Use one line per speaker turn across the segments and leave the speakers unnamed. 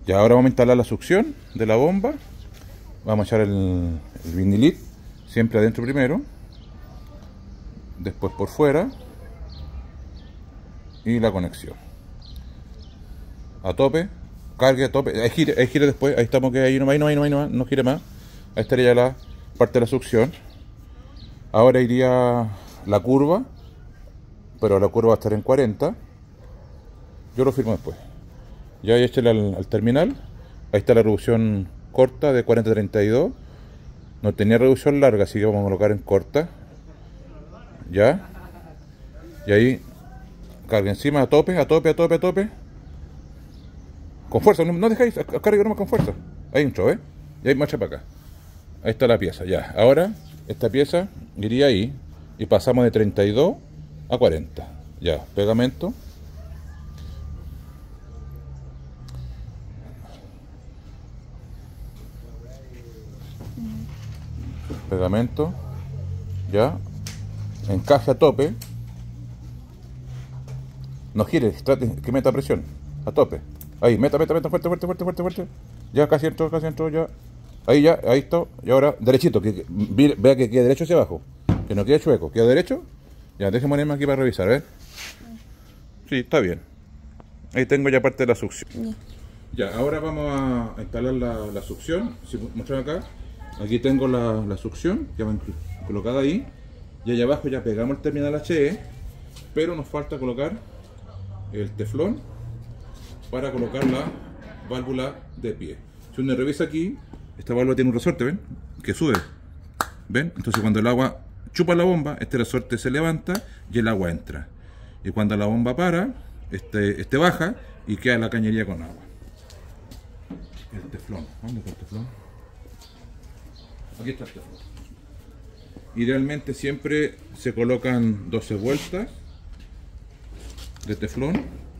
Y ahora vamos a instalar la succión de la bomba. Vamos a echar el vinilit siempre adentro primero, después por fuera y la conexión a tope, cargue a tope, ahí gire después, ahí estamos, que ahí nomás, no gire más. Ahí estaría ya la parte de la succión. Ahora iría la curva, pero la curva va a estar en 40. Yo lo firmo después. Ya échale al terminal. Ahí está la reducción corta de 40 a 32. No tenía reducción larga, así que vamos a colocar en corta. Ya. Y ahí carga encima a tope. Con fuerza, no dejáis, carga nomás con fuerza. Ahí entró, ¿eh? Y ahí marcha para acá. Ahí está la pieza, ya. Ahora, esta pieza iría ahí. Y pasamos de 32 a 40. Ya, pegamento. Pegamento. Ya. Encaje a tope. No gire, trate que meta presión. A tope. Ahí, meta, fuerte. Ya, casi entró, ya. Ahí ya, ahí está. Y ahora, derechito, vea que quede derecho hacia abajo. Que no quede chueco, queda derecho. Ya, déjeme ponerme aquí para revisar, a ver. Sí, está bien. Ahí tengo ya parte de la succión. Ya, ahora vamos a instalar la succión. Si mostrar acá, aquí tengo la succión, ya va colocada ahí. Y allá abajo ya pegamos el terminal HE, pero nos falta colocar el teflón para colocar la válvula de pie. Si uno revisa aquí, esta válvula tiene un resorte, ¿ven? Que sube, ¿ven? Entonces cuando el agua chupa la bomba, este resorte se levanta y el agua entra. Y cuando la bomba para, este baja y queda la cañería con agua. El teflón, ¿dónde está el teflón? Aquí está el teflón. Idealmente siempre se colocan 12 vueltas de teflón.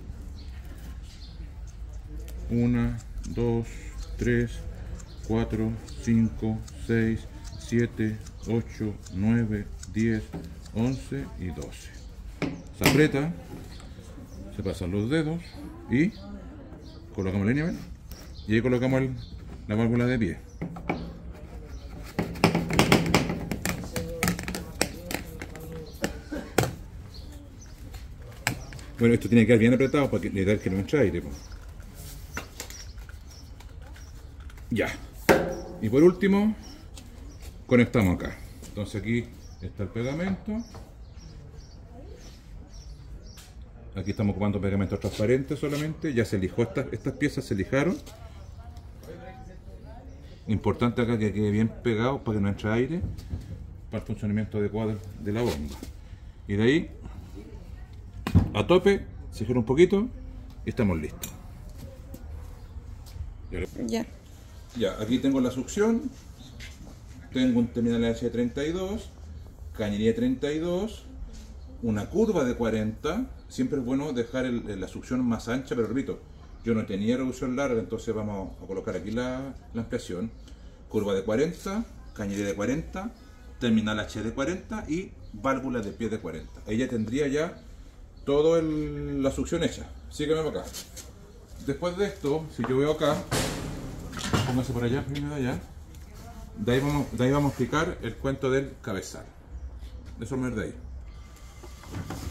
1, 2, 3, 4, 5, 6, 7, 8, 9, 10, 11 y 12. Se aprieta, se pasan los dedos y colocamos la línea, ¿ven? Y ahí colocamos la válvula de pie. Bueno, esto tiene que quedar bien apretado para evitar que no entre aire. Ya. Y por último, conectamos acá. Entonces aquí está el pegamento. Aquí estamos ocupando pegamento transparente solamente. Ya se lijó, estas piezas se lijaron. Importante acá que quede bien pegado para que no entre aire, para el funcionamiento adecuado de la bomba. Y de ahí a tope, se gira un poquito y estamos listos. Ya, aquí tengo la succión, tengo un terminal H32, cañería 32, una curva de 40. Siempre es bueno dejar la succión más ancha, pero repito, yo no tenía reducción larga, entonces vamos a colocar aquí la ampliación. Curva de 40, cañería de 40, terminal H de 40 y válvula de pie de 40. Ahí ya tendría ya toda la succión hecha. Sígueme para acá. Después de esto, si yo veo acá, póngase por allá, primero allá. De ahí vamos a explicar el cuento del cabezal. Eso es de ahí.